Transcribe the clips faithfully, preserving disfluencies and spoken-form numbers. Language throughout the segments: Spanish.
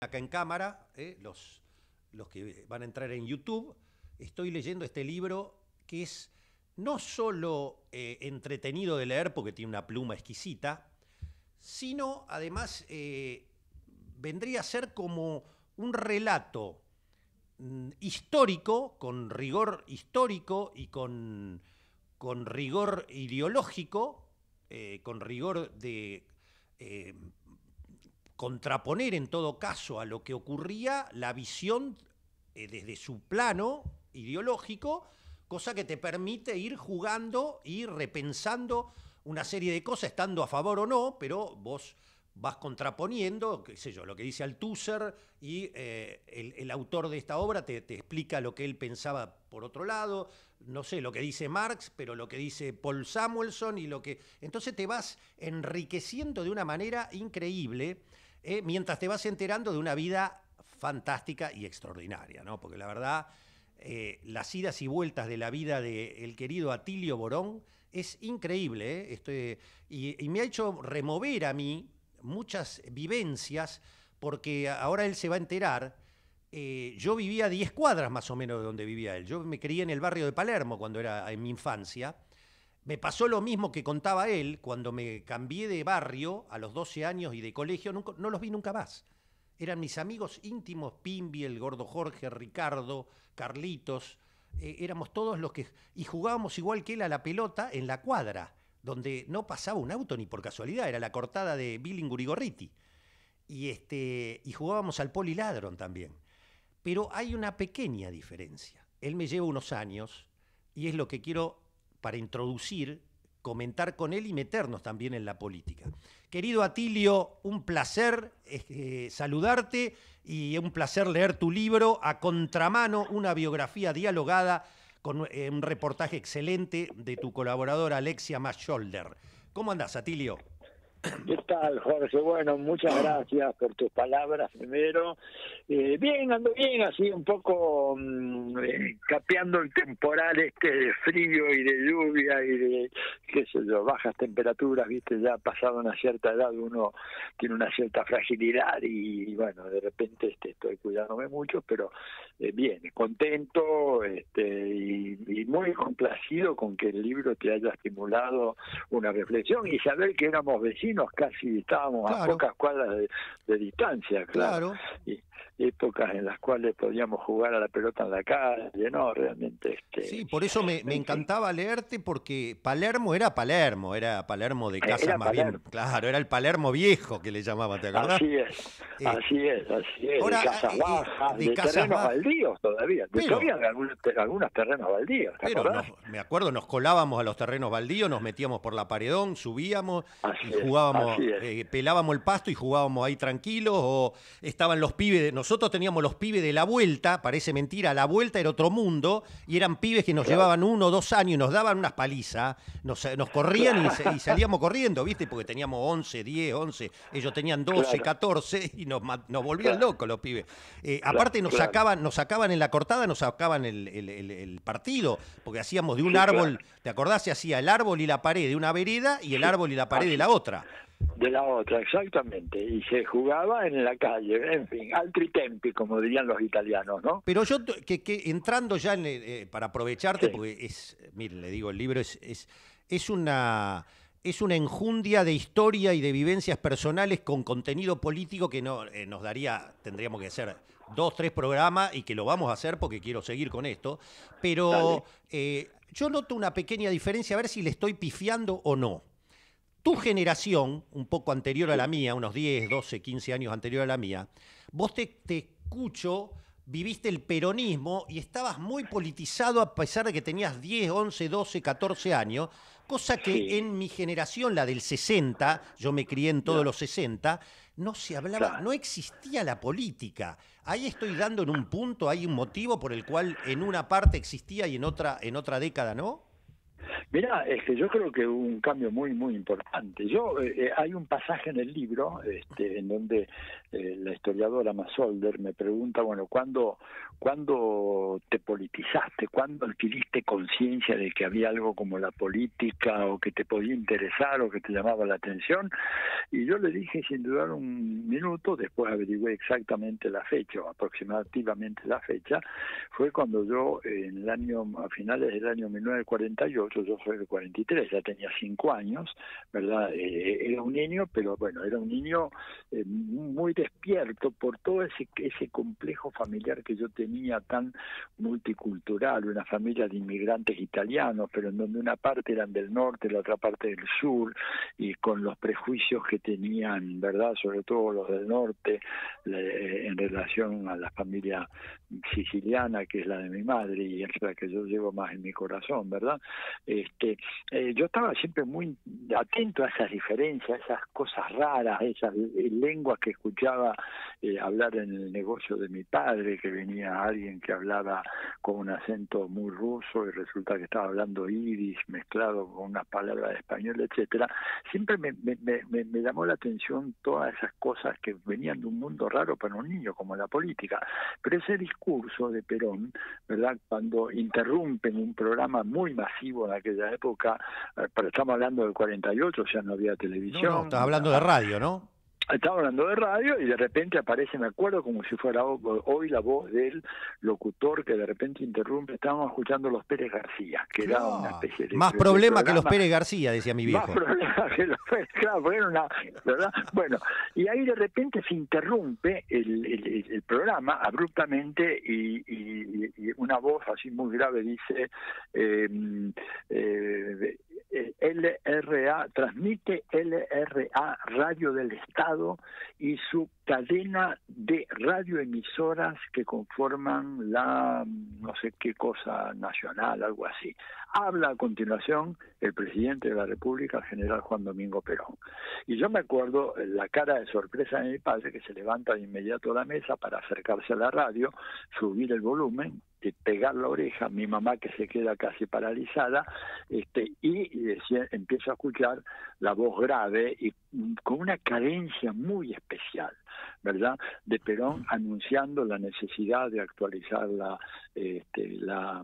acá en cámara, eh, los, los que van a entrar en YouTube, estoy leyendo este libro que es no solo eh, entretenido de leer porque tiene una pluma exquisita, sino además eh, vendría a ser como un relato mm, histórico, con rigor histórico y con, con rigor ideológico, eh, con rigor de eh, contraponer en todo caso a lo que ocurría la visión eh, desde su plano ideológico, cosa que te permite ir jugando y repensando una serie de cosas, estando a favor o no, pero vos vas contraponiendo, qué sé yo, lo que dice Althusser y eh, el, el autor de esta obra te, te explica lo que él pensaba por otro lado, no sé, lo que dice Marx, pero lo que dice Paul Samuelson y lo que... Entonces te vas enriqueciendo de una manera increíble eh, mientras te vas enterando de una vida fantástica y extraordinaria, ¿no? Porque la verdad, eh, las idas y vueltas de la vida del querido Atilio Borón es increíble, ¿eh? Estoy, y, y me ha hecho remover a mí muchas vivencias, porque ahora él se va a enterar. Eh, yo vivía a diez cuadras más o menos de donde vivía él. Yo me crié en el barrio de Palermo cuando era en mi infancia. Me pasó lo mismo que contaba él cuando me cambié de barrio a los doce años y de colegio, nunca, no los vi nunca más. Eran mis amigos íntimos, Pimbi, el gordo Jorge, Ricardo, Carlitos, eh, éramos todos los que... Y jugábamos igual que él a la pelota en la cuadra, donde no pasaba un auto ni por casualidad, era la cortada de Billing-Gurigorriti. Y, este, y jugábamos al poliladron también. Pero hay una pequeña diferencia. Él me lleva unos años y es lo que quiero, para introducir, comentar con él y meternos también en la política. Querido Atilio, un placer eh, saludarte y un placer leer tu libro, A Contramano, una biografía dialogada, con eh, un reportaje excelente de tu colaboradora Alexia Mascholder. ¿Cómo andás, Atilio? ¿Qué tal, Jorge? Bueno, muchas gracias por tus palabras primero. Eh, bien, ando bien, así un poco mmm, eh, capeando el temporal este de frío y de lluvia y de, qué sé yo, bajas temperaturas, viste, ya pasado una cierta edad uno tiene una cierta fragilidad y, y bueno, de repente este, estoy cuidándome mucho, pero eh, bien, contento este, y, y muy complacido con que el libro te haya estimulado una reflexión y saber que éramos vecinos, casi estábamos claro. a pocas cuadras de, de distancia, claro, claro. Y épocas en las cuales podíamos jugar a la pelota en la calle, no, realmente. Este, sí, por eso me, me encantaba leerte, porque Palermo era Palermo, era Palermo de casas era más Palermo. bien, claro, era el Palermo viejo que le llamaban, ¿te acordás? Así es, eh, así es, así es, ahora, de casas bajas, eh, de, de de casas terrenos bajas. baldíos todavía, Pero, todavía de algunos, algunos terrenos baldíos, ¿te pero acordás? nos, me acuerdo, nos colábamos a los terrenos baldíos, nos metíamos por la paredón, subíamos así y es, jugábamos, así es. Eh, pelábamos el pasto y jugábamos ahí tranquilos, o estaban los pibes, de, nosotros teníamos los pibes de la vuelta, parece mentira, la vuelta era otro mundo, y eran pibes que nos Claro. llevaban uno o dos años y nos daban unas palizas, nos, nos corrían y, y salíamos corriendo, ¿viste? Porque teníamos once, diez, once, ellos tenían doce, Claro. catorce y nos, nos volvían Claro. locos los pibes. Eh, Claro, aparte nos claro. sacaban, nos sacaban en la cortada, nos sacaban el, el, el, el partido, porque hacíamos de un Sí, árbol, claro. ¿te acordás? Se hacía el árbol y la pared de una vereda y el árbol y la pared Así. de la otra. De la otra, exactamente, y se jugaba en la calle, en fin, altri tempi, como dirían los italianos, ¿no? Pero yo, que, que entrando ya, en, eh, para aprovecharte, Sí. porque es, miren, le digo, el libro es, es, es una... Es una enjundia de historia y de vivencias personales con contenido político que no, eh, nos daría, tendríamos que hacer dos, tres programas y que lo vamos a hacer porque quiero seguir con esto. Pero eh, yo noto una pequeña diferencia, a ver si le estoy pifiando o no. Tu generación, un poco anterior a la mía, unos diez, doce, quince años anterior a la mía, vos te, te escucho, viviste el peronismo y estabas muy politizado a pesar de que tenías diez, once, doce, catorce años, cosa que Sí. en mi generación, la del sesenta, yo me crié en todos Claro. los sesenta, no se hablaba, Claro. no existía la política. Ahí estoy dando en un punto, hay un motivo por el cual en una parte existía y en otra, en otra década no. Mirá, es que yo creo que hubo un cambio muy, muy importante. Yo eh, hay un pasaje en el libro este, en donde eh, la historiadora Masolder me pregunta, bueno, ¿cuándo, ¿cuándo te politizaste? ¿Cuándo adquiriste conciencia de que había algo como la política o que te podía interesar o que te llamaba la atención? Y yo le dije sin dudar un minuto, después averigüé exactamente la fecha, o aproximativamente la fecha, fue cuando yo en el año, a finales del año mil novecientos cuarenta y ocho, yo soy de cuarenta y tres, ya tenía cinco años, ¿verdad? Eh, era un niño, pero bueno, era un niño eh, muy despierto por todo ese, ese complejo familiar que yo tenía tan multicultural, una familia de inmigrantes italianos, pero en donde una parte eran del norte, la otra parte del sur, y con los prejuicios que tenían, ¿verdad? Sobre todo los del norte, eh, en relación a la familia siciliana, que es la de mi madre, y es la que yo llevo más en mi corazón, ¿verdad? Este, eh, yo estaba siempre muy atento a esas diferencias, esas cosas raras, esas lenguas que escuchaba eh, hablar en el negocio de mi padre, que venía alguien que hablaba con un acento muy ruso y resulta que estaba hablando yiddish mezclado con unas palabras de español, etcétera. Siempre me, me, me, me llamó la atención todas esas cosas que venían de un mundo raro para un niño, como la política. Pero ese discurso de Perón, ¿verdad? Cuando interrumpen un programa muy masivo en aquella época, eh, pero estamos hablando del cuarenta y ocho, o sea, no había televisión. No, no, estás hablando de radio, ¿no? Estaba hablando de radio y de repente aparece, me acuerdo, como si fuera hoy la voz del locutor que de repente interrumpe. Estábamos escuchando los Pérez García, que claro, era una especie de... Más de, problema de que los Pérez García, decía mi viejo. Más problema que los Pérez, claro, porque era una... ¿verdad? Bueno, y ahí de repente se interrumpe el, el, el programa abruptamente y, y, y una voz así muy grave dice... Eh, eh, L R A, transmite L R A, Radio del Estado, y su cadena de radioemisoras que conforman la no sé qué cosa nacional, algo así. Habla a continuación el presidente de la República, el general Juan Domingo Perón. Y yo me acuerdo la cara de sorpresa de mi padre, que se levanta de inmediato a la mesa para acercarse a la radio, subir el volumen, de pegar la oreja, mi mamá que se queda casi paralizada, este, y, y decía, empiezo a escuchar la voz grave y con una cadencia muy especial, ¿verdad?, de Perón anunciando la necesidad de actualizar la, este, la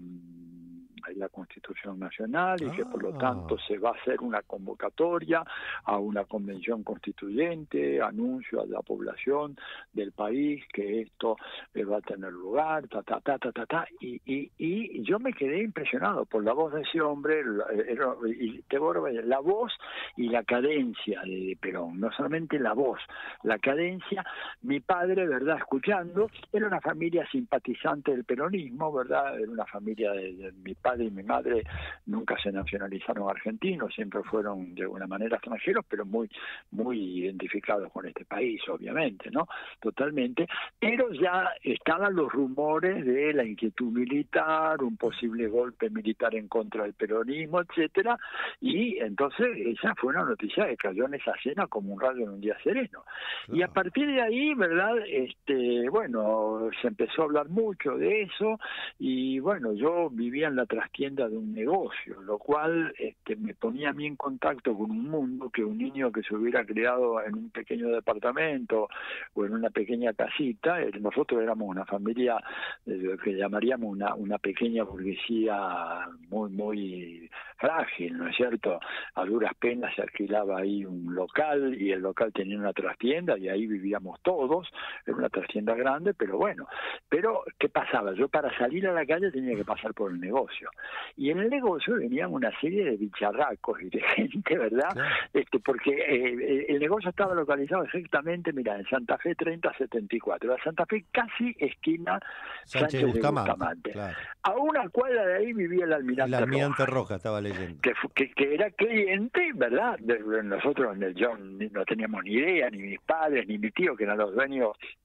la Constitución Nacional y ah. que por lo tanto se va a hacer una convocatoria a una convención constituyente, anuncio a la población del país que esto eh, va a tener lugar, ta, ta, ta, ta, ta, ta, y, y, y yo me quedé impresionado por la voz de ese hombre, la, era, y te vuelvo a decir, la voz y la cadencia de Perón, no solamente la voz, la cadencia. Mi padre, ¿verdad?, escuchando, era una familia simpatizante del peronismo, ¿verdad?, era una familia de, de mi padre y mi madre nunca se nacionalizaron argentinos, siempre fueron de alguna manera extranjeros, pero muy muy identificados con este país, obviamente, ¿no? Totalmente. Pero ya estaban los rumores de la inquietud militar, un posible golpe militar en contra del peronismo, etcétera, y entonces esa fue una noticia que cayó en esa cena como un rayo en un día sereno. Claro. Y a partir de ahí, ¿verdad?, este, bueno, se empezó a hablar mucho de eso, y bueno, yo vivía en la trastienda de un negocio, lo cual este, me ponía a mí en contacto con un mundo que un niño que se hubiera criado en un pequeño departamento o en una pequeña casita, nosotros éramos una familia eh, que llamaríamos una, una pequeña burguesía muy, muy frágil, ¿no es cierto? A duras penas se alquilaba ahí un local y el local tenía una trastienda y ahí vivíamos todos, era una trastienda grande, pero bueno, pero ¿qué pasaba? Yo para salir a la calle tenía que pasar por el negocio. Y en el negocio venían una serie de bicharracos y de gente, ¿verdad? Claro. Este, porque eh, el negocio estaba localizado exactamente, mira, en Santa Fe treinta setenta y cuatro. La Santa Fe casi esquina Sánchez, Sánchez Bustamante. De Bustamante. Claro. A una cuadra de ahí vivía el almirante Roja. El almirante Roja, Roja estaba leyendo. Que, que, que era cliente, ¿verdad? De, de nosotros yo no teníamos ni idea, ni mis padres, ni mi tío, que eran los dueños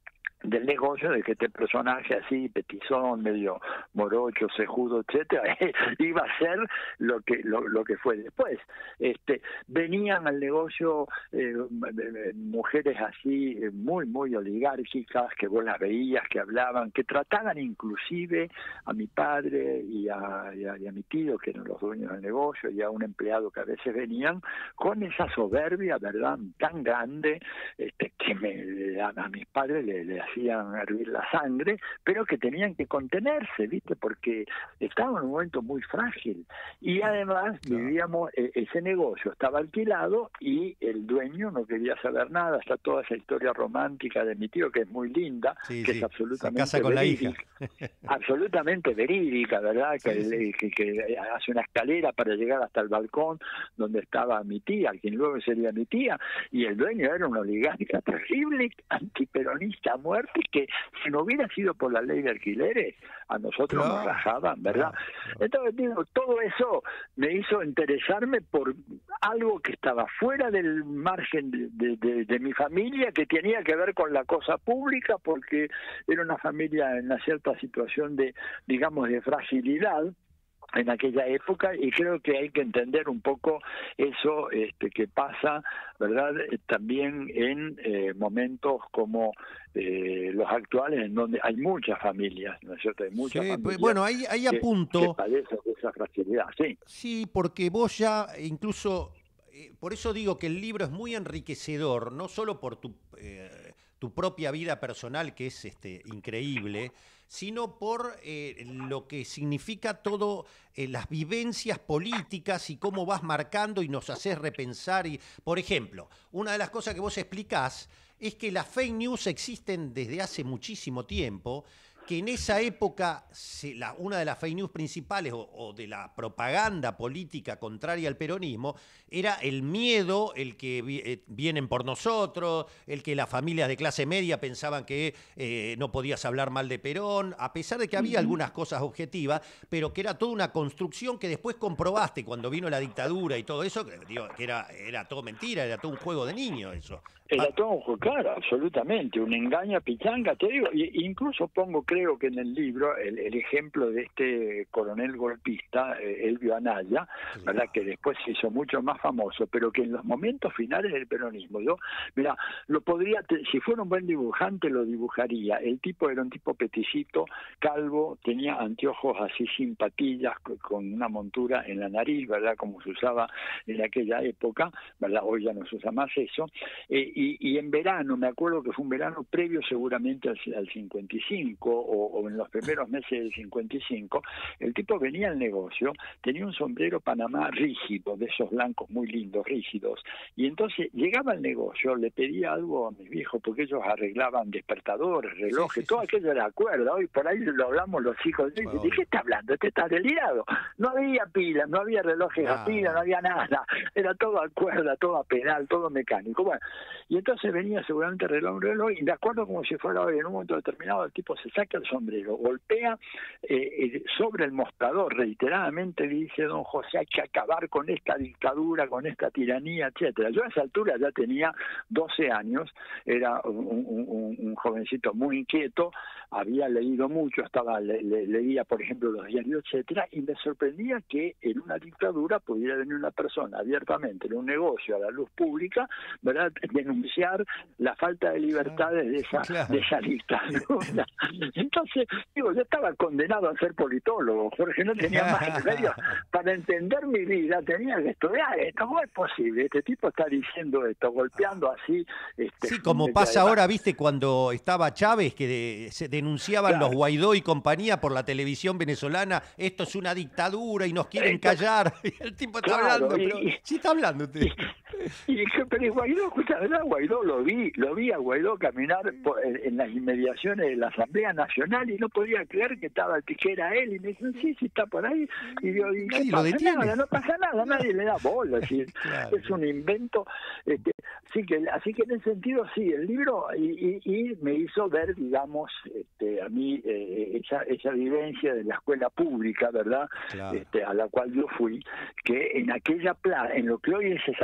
del negocio, de que este personaje así, petizón, medio morocho, cejudo, etcétera, iba a ser lo que lo, lo que fue después. Este, venían al negocio eh, mujeres así muy, muy oligárquicas, que vos las veías, que hablaban, que trataban inclusive a mi padre y a, y a, y a mi tío, que eran los dueños del negocio, y a un empleado que a veces venían, con esa soberbia, ¿verdad?, tan grande, este, que me, a, a mis padres le, le hacían hervir la sangre, pero que tenían que contenerse, ¿viste? Porque estaban en un momento muy frágil. Y además claro. vivíamos, eh, ese negocio estaba alquilado y el dueño no quería saber nada. Está toda esa historia romántica de mi tío, que es muy linda, sí, que sí. es absolutamente Se casa con verídica. La hija. Absolutamente verídica, ¿verdad? Sí, que, sí. Que, que hace una escalera para llegar hasta el balcón donde estaba mi tía, quien luego sería mi tía, y el dueño era una oligarca terrible, antiperonista a muerte, que si no hubiera sido por la ley de alquileres, a nosotros claro. nos rajaban, ¿verdad? Claro, claro. Entonces, digo, todo eso me hizo interesarme por algo que estaba fuera del margen de, de, de, de mi familia, que tenía que ver con la cosa pública, porque era una familia en una cierta situación de, digamos, de fragilidad en aquella época, y creo que hay que entender un poco eso este, que pasa, ¿verdad?, también en eh, momentos como eh, los actuales, en donde hay muchas familias, ¿no es cierto? Hay muchas sí, familias pues, bueno, ahí, ahí apunto. Que, que padecen de esa fragilidad, sí. Sí, porque vos ya incluso, eh, por eso digo que el libro es muy enriquecedor, no solo por tu, eh, tu propia vida personal, que es este, increíble, sino por eh, lo que significa todo, eh, las vivencias políticas y cómo vas marcando y nos haces repensar. Y, por ejemplo, una de las cosas que vos explicás es que las fake news existen desde hace muchísimo tiempo, que en esa época se, la, una de las fake news principales o, o de la propaganda política contraria al peronismo era el miedo, el que vi, eh, vienen por nosotros, el que las familias de clase media pensaban que eh, no podías hablar mal de Perón, a pesar de que había uh-huh. algunas cosas objetivas, pero que era toda una construcción que después comprobaste cuando vino la dictadura y todo eso, que, digo, que era, era todo mentira, era todo un juego de niños eso. Era todo un juego, claro, absolutamente, un engaño a pichanga, te digo, y, incluso pongo, creo que en el libro, el, el ejemplo de este coronel golpista, eh, Elvio Anaya, sí. ¿verdad?, que después se hizo mucho más famoso, pero que en los momentos finales del peronismo, yo, mira, lo podría, te, si fuera un buen dibujante lo dibujaría. El tipo era un tipo peticito, calvo, tenía anteojos así sin patillas, con una montura en la nariz, ¿verdad?, como se usaba en aquella época, ¿verdad?, hoy ya no se usa más eso, eh, Y, y en verano, me acuerdo que fue un verano previo seguramente al, al cincuenta y cinco o, o en los primeros meses del cincuenta y cinco, el tipo venía al negocio, tenía un sombrero Panamá rígido, de esos blancos muy lindos, rígidos, y entonces llegaba al negocio, le pedía algo a mis viejos, porque ellos arreglaban despertadores, relojes, sí, sí, todo sí, aquello de la cuerda, hoy por ahí lo hablamos los hijos, y dicen, ¿de qué está hablando? Este está delirado. No había pilas, no había relojes ah. a pila, no había nada, era todo a cuerda, todo a pedal, todo mecánico. Bueno, y entonces venía seguramente reloj, reloj, y de acuerdo como si fuera hoy, en un momento determinado el tipo se saca el sombrero, golpea eh, sobre el mostrador, reiteradamente dice, don José, hay que acabar con esta dictadura, con esta tiranía, etcétera. Yo a esa altura ya tenía doce años, era un, un, un jovencito muy inquieto, había leído mucho, estaba le, le, leía por ejemplo los diarios, etcétera, y me sorprendía que en una dictadura pudiera venir una persona abiertamente en un negocio a la luz pública, ¿verdad?, denunciar la falta de libertades de esa, claro. de esa dictadura. Entonces, digo, yo estaba condenado a ser politólogo, Jorge, no tenía más remedio para entender mi vida, tenía que estudiar esto. ¿Cómo es posible? Este tipo está diciendo esto, golpeando así. Este, sí, como pasa además, ahora, viste, cuando estaba Chávez, que de, se denunciaban claro. los Guaidó y compañía por la televisión venezolana, esto es una dictadura y nos quieren esto, callar. Y el tipo está claro, hablando, y, pero y, sí está hablando usted. Y, y dije, pero Guaidó, escucha, ¿verdad? Guaidó lo vi, lo vi a Guaidó caminar por, en, en las inmediaciones de la Asamblea Nacional y no podía creer que estaba que era él, y me dicen, sí, sí está por ahí, y yo dije, no pasa nada, no pasa nada, nadie le da bola, así, claro. es un invento, este, así que así que en ese sentido sí, el libro y, y, y me hizo ver, digamos, este, a mí eh, esa, esa vivencia de la escuela pública, ¿verdad?, claro. este, a la cual yo fui, que en aquella plaza, en lo que hoy es esa plaza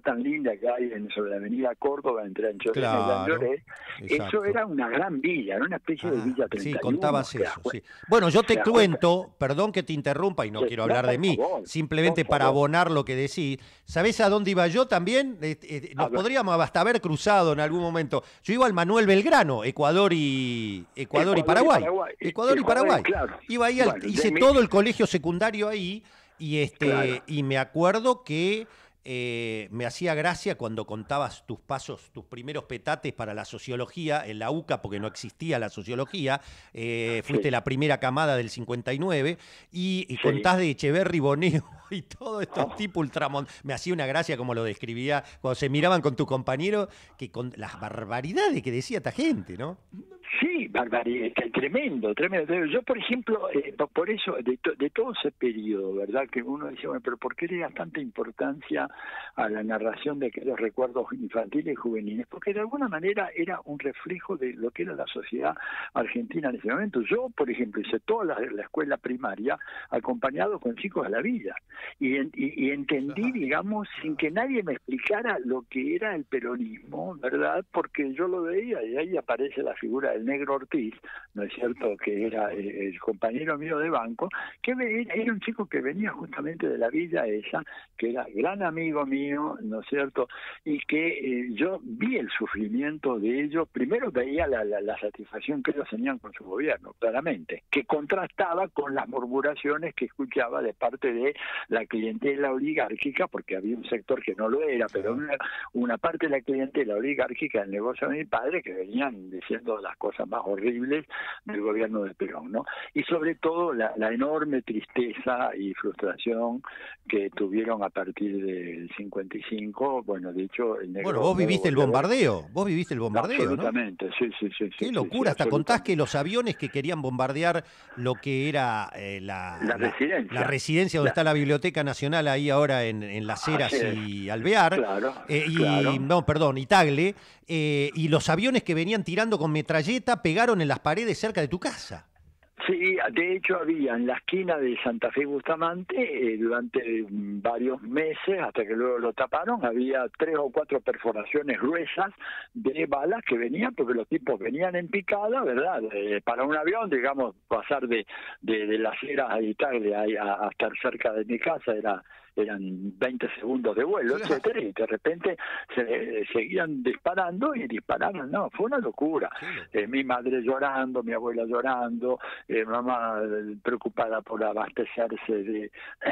tan linda que hay en, sobre la avenida Córdoba, entre Anchorena Claro, y Landoré, exacto. eso era una gran villa, era una especie Ah, de villa treinta y uno. sí, contabas ¿te das eso. cuenta? Sí. Bueno, yo te ¿Te das cuenta? cuento, perdón que te interrumpa y no Sí, quiero no, hablar de por mí, favor, simplemente por para favor. abonar lo que decís. ¿Sabés a dónde iba yo también? Eh, eh, A nos ver. podríamos hasta haber cruzado en algún momento. Yo iba al Manuel Belgrano, Ecuador y Ecuador, Ecuador y Paraguay. y Paraguay. Ecuador y Ecuador, Paraguay. claro. Iba ahí, al- Bueno, hice de mi- todo el colegio secundario ahí y este Claro. y me acuerdo que eh, me hacía gracia cuando contabas tus pasos, tus primeros petates para la sociología en la UCA, porque no existía la sociología. Eh, fuiste Sí. la primera camada del cincuenta y nueve y, y Sí. contás de Echeverry, Boneo y todos estos Oh. tipos ultramont. Me hacía una gracia como lo describía cuando se miraban con tu compañero, que con las barbaridades que decía esta gente, ¿no? Sí, barbaridad, tremendo, tremendo. Yo, por ejemplo, eh, por eso, de, to, de todo ese periodo, ¿verdad? Que uno decía, bueno, pero ¿por qué le das tanta importancia a la narración de aquellos recuerdos infantiles y juveniles? Porque de alguna manera era un reflejo de lo que era la sociedad argentina en ese momento. Yo, por ejemplo, hice toda la, la escuela primaria acompañado con chicos de la vida y, y, y entendí, digamos, sin que nadie me explicara lo que era el peronismo, ¿verdad? Porque yo lo veía y ahí aparece la figura del Negro Ortiz, ¿no es cierto?, que era eh, el compañero mío de banco, que era un chico que venía justamente de la villa esa, que era gran amigo mío, ¿no es cierto?, y que eh, yo vi el sufrimiento de ellos. Primero veía la, la, la satisfacción que ellos tenían con su gobierno, claramente, que contrastaba con las murmuraciones que escuchaba de parte de la clientela oligárquica, porque había un sector que no lo era, pero una, una parte de la clientela oligárquica del negocio de mi padre que venían diciendo las cosas más horribles del gobierno de Perón, ¿no? Y sobre todo la, la enorme tristeza y frustración que tuvieron a partir del cincuenta y cinco. Bueno, de hecho, el negro... Bueno, vos viviste el bombardeo, vos viviste el bombardeo, ¿no? Absolutamente, sí, sí, sí. Qué sí, locura, sí, hasta contás que los aviones que querían bombardear lo que era eh, la, la, la residencia, la residencia donde la... está la Biblioteca Nacional, ahí ahora en, en Las Heras y Alvear, claro, eh, y, claro. no, perdón, y Tagle, eh, y los aviones que venían tirando con metralleta pegaron en las paredes cerca de tu casa. Sí, de hecho había en la esquina de Santa Fe y Bustamante, eh, durante varios meses, hasta que luego lo taparon, había tres o cuatro perforaciones gruesas de balas que venían, porque los tipos venían en picada, ¿verdad? Eh, para un avión, digamos, pasar de, de, de Las Heras a Italia a, a estar cerca de mi casa era... eran veinte segundos de vuelo, claro, etcétera, y de repente se seguían disparando y dispararon. No, fue una locura. Eh, mi madre llorando, mi abuela llorando, eh, mamá preocupada por abastecerse de,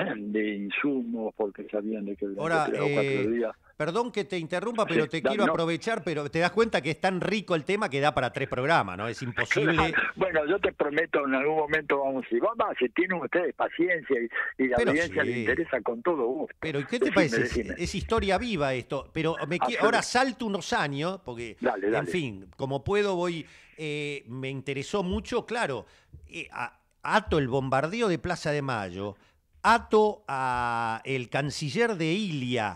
de insumos porque sabían de que durante Ahora, tres o cuatro eh, días... Perdón que te interrumpa, pero sí, te da, quiero no. aprovechar, pero te das cuenta que es tan rico el tema que da para tres programas, ¿no? Es imposible. Claro. Bueno, yo te prometo, en algún momento vamos a ir. Vamos, si tienen ustedes paciencia y, y la pero audiencia sí. les interesa, con todo gusto. Pero ¿y qué te decime, parece? Decime. Es, es historia viva esto, pero me qui- ahora salto unos años, porque, dale, dale. en fin, como puedo voy, eh, me interesó mucho, claro, eh, a, ato el bombardeo de Plaza de Mayo, ato a el canciller de Ilia,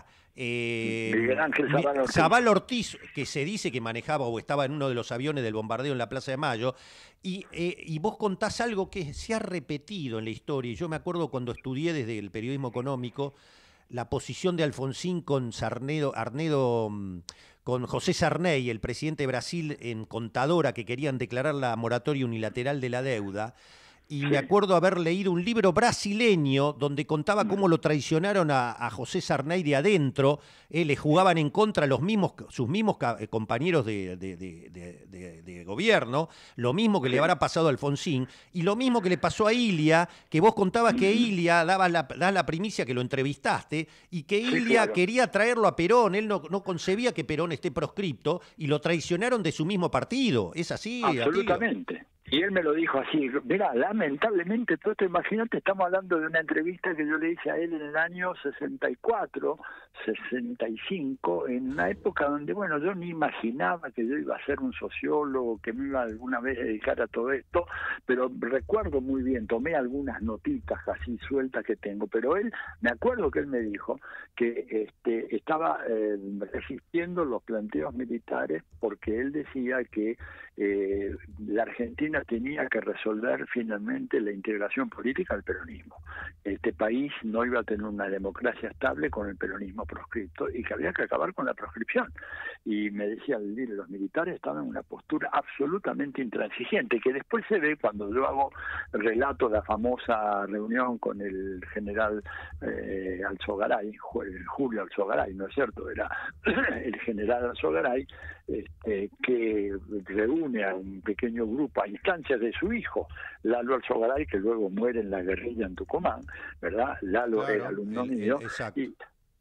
Eh, Miguel Ángel Zabal Ortiz. Zabal Ortiz, que se dice que manejaba o estaba en uno de los aviones del bombardeo en la Plaza de Mayo, y, eh, y vos contás algo que se ha repetido en la historia. Y yo me acuerdo cuando estudié desde el periodismo económico la posición de Alfonsín con Sarnedo, Arnedo, con José Sarney, el presidente de Brasil, en Contadora, que querían declarar la moratoria unilateral de la deuda. Y me acuerdo haber leído un libro brasileño donde contaba cómo lo traicionaron a, a José Sarney de adentro, eh, le jugaban en contra los mismos, sus mismos compañeros de, de, de, de, de, de gobierno, lo mismo que le habrá pasado a Alfonsín, y lo mismo que le pasó a Ilia, que vos contabas que Ilia, daba la, daba la primicia que lo entrevistaste, y que Ilia sí, claro. quería traerlo a Perón, él no, no concebía que Perón esté proscripto, y lo traicionaron de su mismo partido. ¿Es así? Absolutamente. Atilio? Y él me lo dijo así, mira, lamentablemente, todo esto, imagínate, estamos hablando de una entrevista que yo le hice a él en el año sesenta y cuatro, sesenta y cinco, en una época donde, bueno, yo ni imaginaba que yo iba a ser un sociólogo, que me iba alguna vez a dedicar a todo esto, pero recuerdo muy bien, tomé algunas notitas así sueltas que tengo, pero él, me acuerdo que él me dijo que este, estaba eh, resistiendo los planteos militares porque él decía que eh, la Argentina tenía que resolver finalmente la integración política al peronismo. Este país no iba a tener una democracia estable con el peronismo proscripto y que había que acabar con la proscripción. Y me decía el líder, los militares estaban en una postura absolutamente intransigente, que después se ve cuando yo hago relato de la famosa reunión con el general eh, Alzogaray, Julio Alzogaray, ¿no es cierto? Era el general Alzogaray, este, que reúne a un pequeño grupo a instancias de su hijo, Lalo Alzogaray, que luego muere en la guerrilla en Tucumán, ¿verdad? Lalo claro, era alumno el, mío. El, y,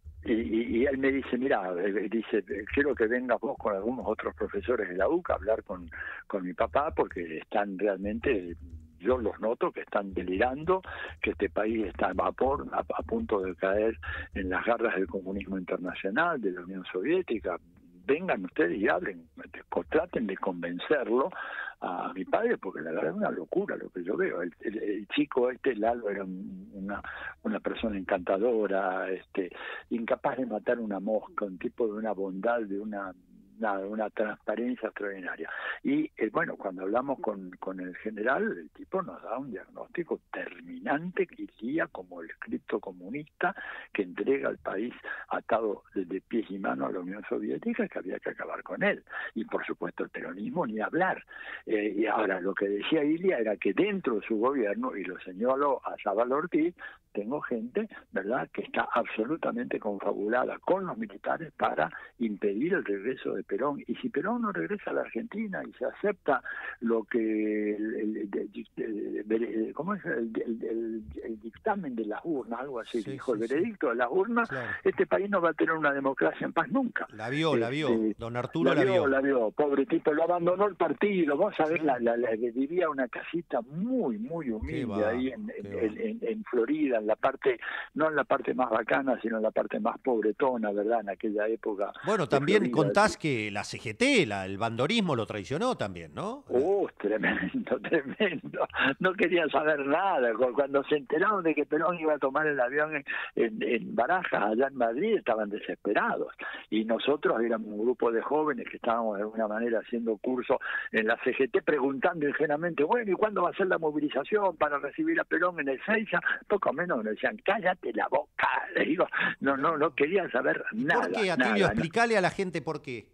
Y, y él me dice, mira, dice, quiero que vengas vos con algunos otros profesores de la U C A a hablar con, con mi papá, porque están realmente, yo los noto que están delirando, que este país está a vapor, a, a punto de caer en las garras del comunismo internacional, de la Unión Soviética. Vengan ustedes y hablen, traten de convencerlo a mi padre, porque la verdad es una locura lo que yo veo. El, el, el chico este, Lalo, era un, una, una persona encantadora, este, incapaz de matar una mosca, un tipo de una bondad, de una... nada, una transparencia extraordinaria. Y eh, bueno, cuando hablamos con, con el general, el tipo nos da un diagnóstico terminante que iría como el criptocomunista que entrega al país atado de pies y manos a la Unión Soviética, que había que acabar con él. Y por supuesto el peronismo ni hablar. Eh, y ahora lo que decía Ilia era que dentro de su gobierno, y lo señaló a Zabal Ortiz, tengo gente, ¿verdad?, que está absolutamente confabulada con los militares para impedir el regreso de Perón. Y si Perón no regresa a la Argentina y se acepta lo que el, el, el, el, ¿cómo es? El, el, el, el dictamen de las urnas, algo así, sí, dijo sí, el veredicto sí. de las urnas, claro. Este país no va a tener una democracia en paz nunca. La vio, este, la vio, don Arturo la, la vio, vio. La vio, pobre tipo, lo abandonó el partido, vos sabés, sí. la, la, la, vivía una casita muy, muy humilde va, ahí en, en, en, en Florida, en la parte, no en la parte más bacana, sino en la parte más pobretona, ¿verdad?, en aquella época. Bueno, también Florida, contás que la C G T, la, el bandorismo lo traicionó también, ¿no? ¡Uh, tremendo, tremendo! No querían saber nada. Cuando se enteraron de que Perón iba a tomar el avión en, en, en Barajas, allá en Madrid, estaban desesperados. Y nosotros éramos un grupo de jóvenes que estábamos de alguna manera haciendo curso en la C G T, preguntando ingenuamente, bueno, ¿y cuándo va a ser la movilización para recibir a Perón en el Seiza? Poco menos nos decían, cállate la boca. Les digo, no, no, no querían saber nada. ¿Por qué, Atilio? Nada, Explícale ¿no? a la gente por qué.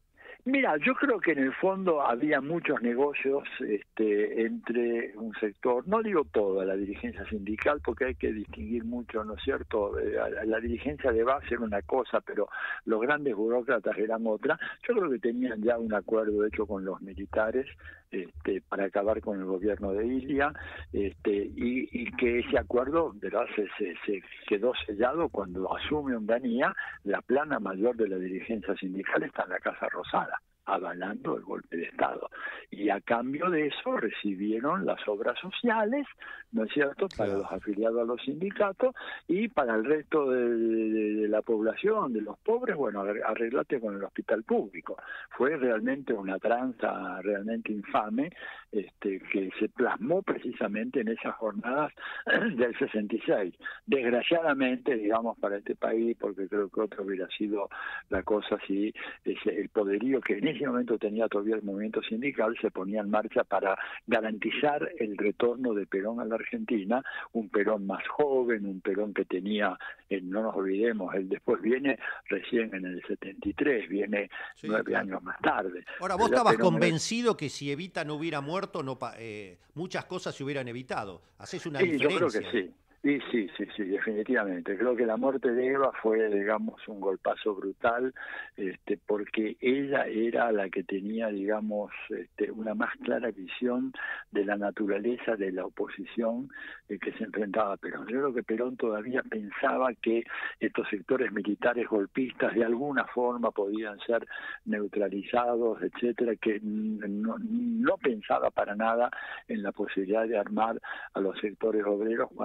Mira, yo creo que en el fondo había muchos negocios este, entre un sector, no digo toda la dirigencia sindical, porque hay que distinguir mucho, ¿no es cierto? Eh, la dirigencia de base era una cosa, pero los grandes burócratas eran otra. Yo creo que tenían ya un acuerdo hecho con los militares este, para acabar con el gobierno de Ilia, este, y, y que ese acuerdo, ¿verdad?, se, se, se quedó sellado cuando asume Onganía. La plana mayor de la dirigencia sindical está en la Casa Rosada, avalando el golpe de Estado. Y a cambio de eso recibieron las obras sociales, ¿no es cierto?, para claro. los afiliados a los sindicatos, y para el resto de, de, de la población, de los pobres, bueno, arreglate con el hospital público. Fue realmente una tranza realmente infame, este, que se plasmó precisamente en esas jornadas del sesenta y seis. Desgraciadamente, digamos, para este país, porque creo que otro hubiera sido la cosa así, ese, el poderío que en ese momento tenía todavía el movimiento sindical, se ponía en marcha para garantizar el retorno de Perón a la Argentina, un Perón más joven, un Perón que tenía, eh, no nos olvidemos, él después viene recién en el setenta y tres, viene sí, nueve claro. años más tarde. Ahora, vos estabas Perón convencido era... que si Evita no hubiera muerto, no eh, muchas cosas se hubieran evitado. Haces una sí, diferencia. Yo creo que sí. Sí, sí, sí, sí, definitivamente. Creo que la muerte de Eva fue, digamos, un golpazo brutal, este, porque ella era la que tenía, digamos, este, una más clara visión de la naturaleza de la oposición eh, que se enfrentaba a Perón. Yo creo que Perón todavía pensaba que estos sectores militares golpistas de alguna forma podían ser neutralizados, etcétera, que no, no pensaba para nada en la posibilidad de armar a los sectores obreros cuando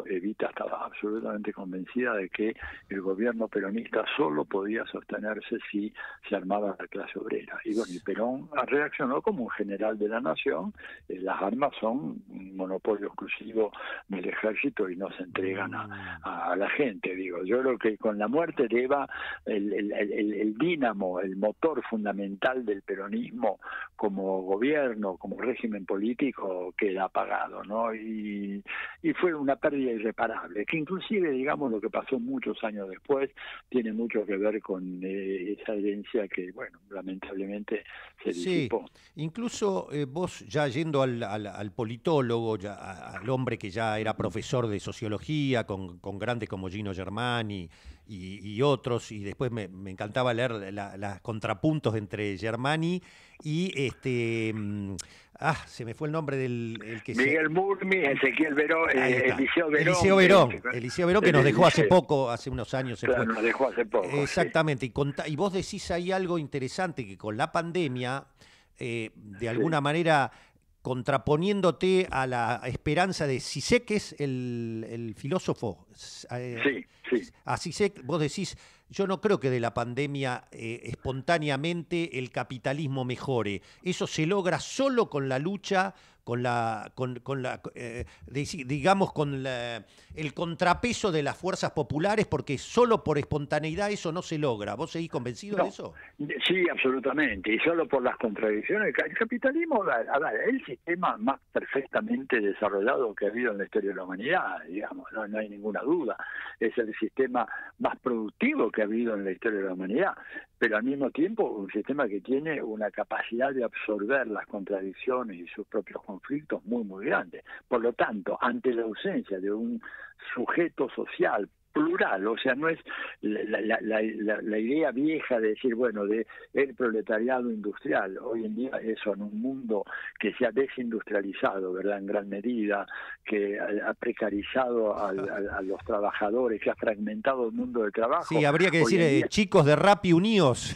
Evita estaba absolutamente convencida de que el gobierno peronista solo podía sostenerse si se armaba la clase obrera. Y bueno, y Perón reaccionó como un general de la nación. Eh, las armas son un monopolio exclusivo del ejército y no se entregan a, a, a la gente. Digo, yo creo que con la muerte de Eva, el, el, el, el dínamo, el motor fundamental del peronismo como gobierno, como régimen político, queda apagado, ¿no? Y, y fue una pérdida irreparable, que inclusive, digamos, lo que pasó muchos años después tiene mucho que ver con eh, esa herencia que, bueno, lamentablemente se disipó. Sí, incluso eh, vos ya yendo al, al, al politólogo, ya, al hombre que ya era profesor de sociología, con, con grandes como Gino Germani y, y otros, y después me, me encantaba leer los contrapuntos entre Germani y este... Ah, se me fue el nombre del el que Miguel se... Murmi, Ezequiel Verón, eh, Eliseo Verón. Eliseo Verón, que, Eliseo Verón, que nos dejó hace poco, hace unos años se claro, fue. nos dejó hace poco. Exactamente, sí. y, conta, y vos decís ahí algo interesante, que con la pandemia, eh, de alguna sí. manera, contraponiéndote a la esperanza de Zizek, que es el, el filósofo. Eh, sí, sí. A Zizek, vos decís, yo no creo que de la pandemia eh, espontáneamente el capitalismo mejore. Eso se logra solo con la lucha, con la, con, con la eh, digamos, con la, el contrapeso de las fuerzas populares, porque solo por espontaneidad eso no se logra. ¿Vos seguís convencido no, de eso? Sí, absolutamente. Y solo por las contradicciones. El capitalismo, a ver, es el sistema más perfectamente desarrollado que ha habido en la historia de la humanidad, digamos, no, no hay ninguna duda. Es el sistema más productivo que ha habido en la historia de la humanidad, pero al mismo tiempo un sistema que tiene una capacidad de absorber las contradicciones y sus propios conflictos muy, muy grande. Por lo tanto, ante la ausencia de un sujeto social plural, o sea, no es la, la, la, la, la idea vieja de decir, bueno, de el proletariado industrial. Hoy en día eso, en un mundo que se ha desindustrializado, ¿verdad?, en gran medida, que ha precarizado a, a, a los trabajadores, que ha fragmentado el mundo del trabajo. Sí, habría que decir, eh, chicos de Rappi unidos.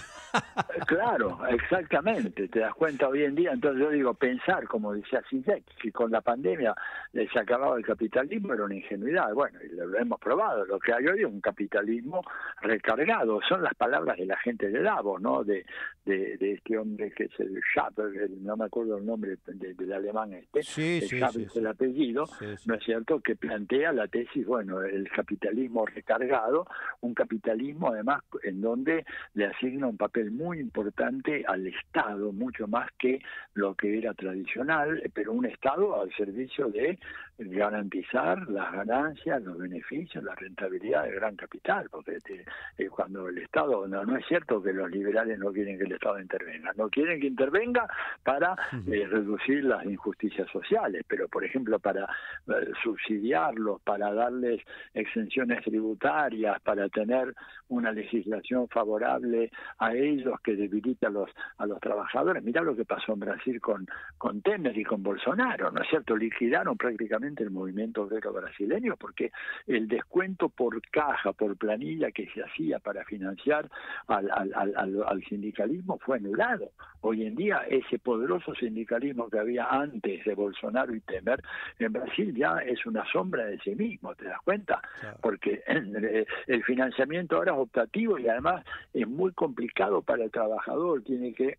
Claro, exactamente, te das cuenta hoy en día. Entonces yo digo, pensar, como decía Zizek, que con la pandemia se acababa el capitalismo era una ingenuidad. Bueno, y lo hemos probado. Lo que hay hoy es un capitalismo recargado. Son las palabras de la gente de Davos, ¿no? De, de, de este hombre que es el Schaper, el, no me acuerdo el nombre de, del alemán este, sí, el sí, Schaper sí, es el apellido, sí, sí. ¿no es cierto?, que plantea la tesis, bueno, el capitalismo recargado, un capitalismo además en donde le asigna un papel muy importante al Estado, mucho más que lo que era tradicional, pero un Estado al servicio de garantizar las ganancias, los beneficios, la rentabilidad del gran capital, porque te, eh, cuando el Estado, no, no es cierto que los liberales no quieren que el Estado intervenga, no quieren que intervenga para eh, reducir las injusticias sociales, pero por ejemplo para eh, subsidiarlos, para darles exenciones tributarias, para tener una legislación favorable a ellos que debilita a los a los trabajadores. Mirá lo que pasó en Brasil con, con Temer y con Bolsonaro, ¿no es cierto? Liquidaron prácticamente el movimiento obrero brasileño porque el descuento por caja, por planilla que se hacía para financiar al, al, al, al sindicalismo fue anulado. Hoy en día ese poderoso sindicalismo que había antes de Bolsonaro y Temer en Brasil ya es una sombra de sí mismo, ¿te das cuenta? Claro. Porque el, el financiamiento ahora es optativo y además es muy complicado para el trabajador, tiene que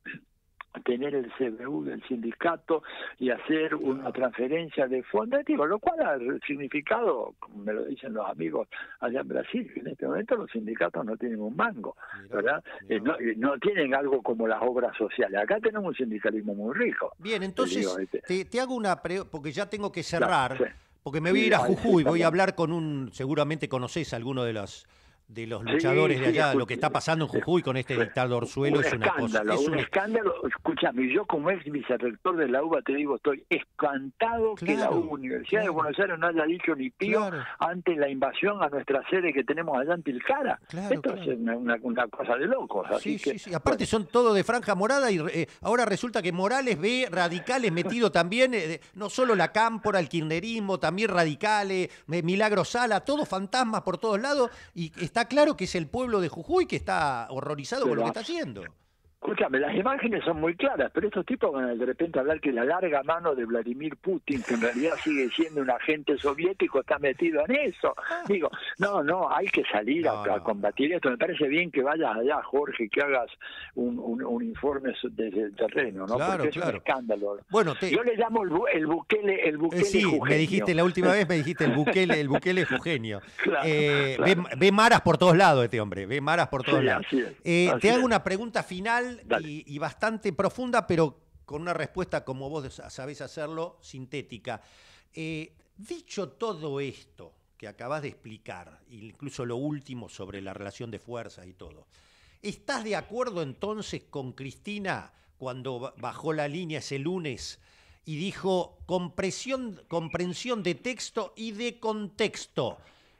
tener el C B U del sindicato y hacer una transferencia de fondos, digo, lo cual ha significado, como me lo dicen los amigos allá en Brasil, que en este momento los sindicatos no tienen un mango, mirá, ¿verdad? Mirá. Eh, no, no tienen algo como las obras sociales. Acá tenemos un sindicalismo muy rico. Bien, entonces digo, este... te, te hago una pre... porque ya tengo que cerrar, claro, sí. porque me voy a ir a Jujuy, voy a hablar con un, seguramente conocés a alguno de los de los luchadores sí, de allá, sí, lo que está pasando en Jujuy con este dictador Suelo un es una escándalo, cosa. Es un, un escándalo, escúchame, yo como ex vicerrector de la U B A te digo, estoy espantado claro, que la U B A, Universidad claro. de Buenos Aires no haya dicho ni pío claro. ante la invasión a nuestra sede que tenemos allá en Tilcara. Claro, Esto claro. es una, una, una cosa de locos. Así sí, que, sí, sí. Aparte bueno. son todos de franja morada y eh, ahora resulta que Morales ve radicales metidos también, eh, no solo la cámpora, el kirchnerismo, también radicales, eh, Milagro Sala, todos fantasmas por todos lados y está claro que es el pueblo de Jujuy que está horrorizado Pero, con lo que está haciendo. Escúchame, las imágenes son muy claras, pero estos tipos van de repente a hablar que la larga mano de Vladimir Putin, que en realidad sigue siendo un agente soviético, está metido en eso. Digo, no, no, hay que salir no, a, a no. combatir esto. Me parece bien que vayas allá, Jorge, que hagas un, un, un informe desde el terreno, ¿no? Claro, Porque claro. es un escándalo. Bueno, te... Yo le llamo el, bu el Bukele, el Bukele eh, sí, Jugenio. me dijiste la última vez, me dijiste el Bukele, el Bukele Jugenio. Claro, eh, claro. Ve, ve maras por todos lados este hombre, ve maras por todos sí, lados. Así es, eh, así te hago es. una pregunta final y, y bastante profunda, pero con una respuesta, como vos sabés hacerlo, sintética. Eh, dicho todo esto que acabas de explicar, incluso lo último sobre la relación de fuerzas y todo, ¿estás de acuerdo entonces con Cristina cuando bajó la línea ese lunes y dijo comprensión, comprensión de texto y de contexto?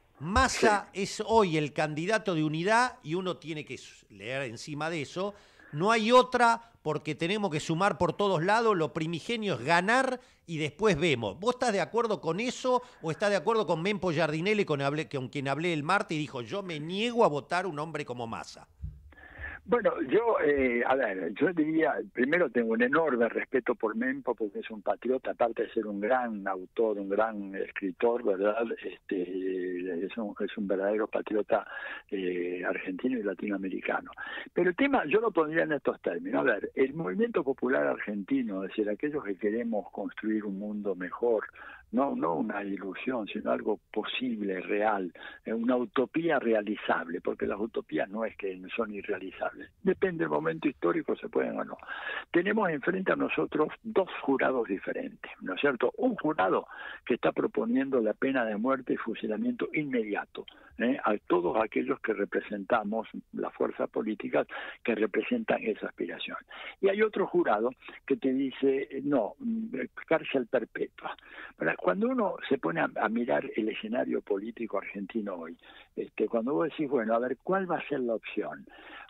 Massa sí. es hoy el candidato de unidad y uno tiene que leer encima de eso. No hay otra porque tenemos que sumar por todos lados, lo primigenio es ganar y después vemos. ¿Vos estás de acuerdo con eso o estás de acuerdo con Mempo Giardinelli, con, hablé, con quien hablé el martes y dijo yo me niego a votar un hombre como Massa? Bueno, yo, eh, a ver, yo diría, primero tengo un enorme respeto por Mempo porque es un patriota, aparte de ser un gran autor, un gran escritor, ¿verdad? Este, es, un, es un verdadero patriota eh, argentino y latinoamericano. Pero el tema, yo lo pondría en estos términos. A ver, el movimiento popular argentino, es decir, aquellos que queremos construir un mundo mejor, no, no una ilusión, sino algo posible, real, una utopía realizable, porque las utopías no es que son irrealizables, depende del momento histórico, se pueden o no. Tenemos enfrente a nosotros dos jurados diferentes, ¿no es cierto? Un jurado que está proponiendo la pena de muerte y fusilamiento inmediato ¿eh? a todos aquellos que representamos las fuerzas políticas que representan esa aspiración. Y hay otro jurado que te dice, no, cárcel perpetua. Cuando uno se pone a, a mirar el escenario político argentino hoy, este, cuando vos decís, bueno, a ver, ¿cuál va a ser la opción?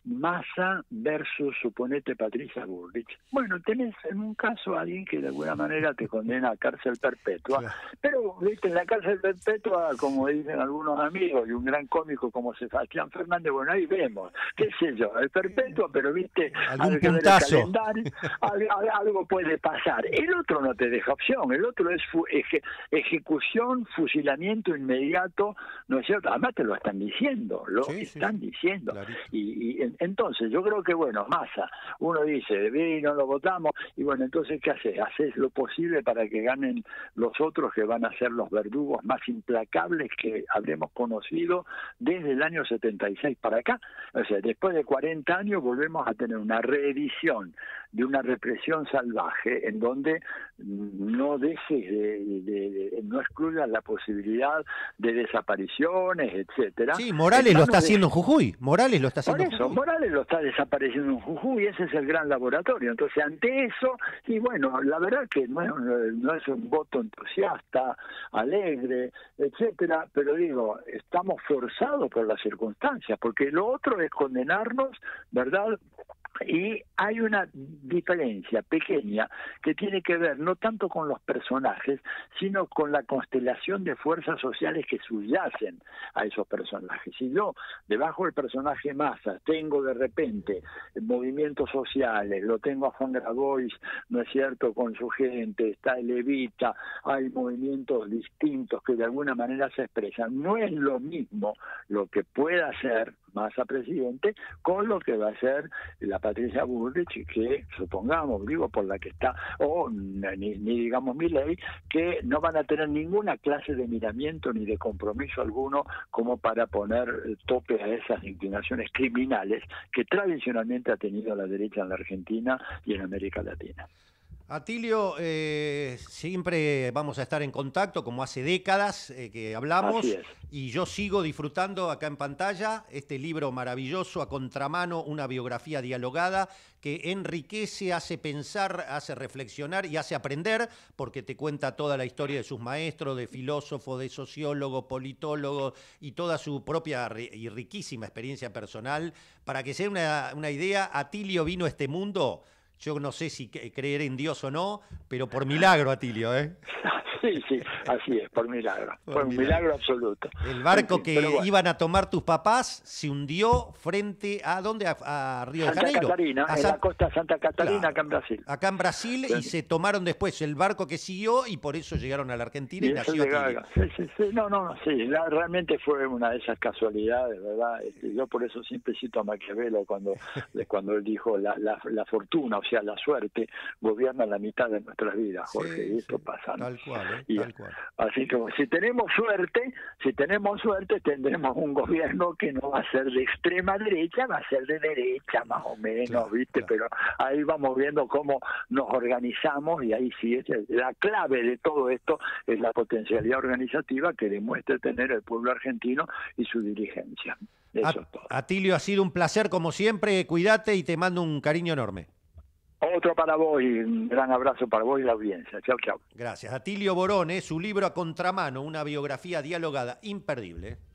Massa versus, suponete, Patricia Bullrich. Bueno, tenés en un caso a alguien que de alguna manera te condena a cárcel perpetua, claro. Pero, viste, en la cárcel perpetua, como dicen algunos amigos, y un gran cómico como Sebastián Fernández, bueno, ahí vemos, qué sé yo, es perpetua, pero, viste, algún puntazo. El calendario, algo, algo puede pasar. El otro no te deja opción, el otro es fu eje ejecución, fusilamiento inmediato, ¿no es cierto? Además te lo están diciendo, lo sí, están sí. diciendo. Claro. Y, y entonces, yo creo que, bueno, Massa, uno dice, ve y no lo votamos, y bueno, entonces, ¿qué haces? Haces lo posible para que ganen los otros que van a ser los verdugos más implacables que habremos conocido desde el año setenta y seis para acá. O sea, después de cuarenta años volvemos a tener una reedición de una represión salvaje en donde no dejes de, de, de no excluyas la posibilidad de desapariciones, etcétera. Sí, Morales lo está haciendo en Jujuy. Morales lo está haciendo en Jujuy. Morales lo está desapareciendo en Jujuy, ese es el gran laboratorio. Entonces, ante eso, y bueno, la verdad que no es, no es un voto entusiasta, alegre, etcétera, pero digo, estamos forzados por las circunstancias, porque lo otro es condenarnos, ¿verdad?, y hay una diferencia pequeña que tiene que ver no tanto con los personajes, sino con la constelación de fuerzas sociales que subyacen a esos personajes. Si yo, debajo del personaje Massa, tengo de repente movimientos sociales, lo tengo a Juan Grabois, ¿no es cierto?, con su gente, está el Evita, hay movimientos distintos que de alguna manera se expresan. No es lo mismo lo que pueda hacer Massa presidente con lo que va a ser la Patricia Bullrich, que supongamos, digo, por la que está, o ni, ni digamos Milei, que no van a tener ninguna clase de miramiento ni de compromiso alguno como para poner tope a esas inclinaciones criminales que tradicionalmente ha tenido la derecha en la Argentina y en América Latina. Atilio, eh, siempre vamos a estar en contacto, como hace décadas eh, que hablamos, y yo sigo disfrutando acá en pantalla este libro maravilloso, A Contramano, una biografía dialogada, que enriquece, hace pensar, hace reflexionar y hace aprender, porque te cuenta toda la historia de sus maestros, de filósofos, de sociólogos, politólogos, y toda su propia y riquísima experiencia personal. Para que sea una, una idea, Atilio vino a este mundo... Yo no sé si creer en Dios o no, pero por milagro, Atilio, ¿eh? Sí, sí, así es, por milagro. Por Fue un milagro. milagro absoluto. El barco En fin, que pero bueno. iban a tomar tus papás se hundió frente a ¿dónde? A, a Río de Santa Janeiro. Catarina, A en San- la costa de Santa Catarina, Claro. acá en Brasil. Acá en Brasil y Sí. se tomaron después el barco que siguió y por eso llegaron a la Argentina y, Y eso nació llegaba Atilio. acá. Sí, sí, sí. No, no, no, sí. La- realmente fue una de esas casualidades, ¿verdad? Este, yo por eso siempre cito a Maquiavelo cuando, de cuando él dijo la, la, la fortuna, o sea, la suerte, gobierna la mitad de nuestras vidas, Jorge, Sí, y esto sí, pasa, ¿no? tal cual, ¿eh? Y- Tal cual. Así que si tenemos suerte, si tenemos suerte, tendremos un gobierno que no va a ser de extrema derecha, va a ser de derecha más o menos, Claro, ¿viste? claro. Pero ahí vamos viendo cómo nos organizamos y ahí sí es el- la clave de todo esto es la potencialidad organizativa que demuestra tener el pueblo argentino y su dirigencia. Eso At- es todo. Atilio, ha sido un placer como siempre, cuídate y te mando un cariño enorme. Otro para vos y un gran abrazo para vos y la audiencia. Chau, chau. Gracias. Atilio Borón, ¿eh? Su libro A Contramano, una biografía dialogada imperdible.